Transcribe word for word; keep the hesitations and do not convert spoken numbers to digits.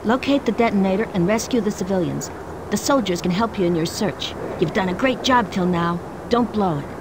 Locate the detonator and rescue the civilians. The soldiers can help you in your search. You've done a great job till now. Don't blow it.